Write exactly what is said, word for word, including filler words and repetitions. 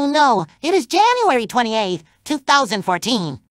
no, it is January twenty-eighth, two thousand fourteen.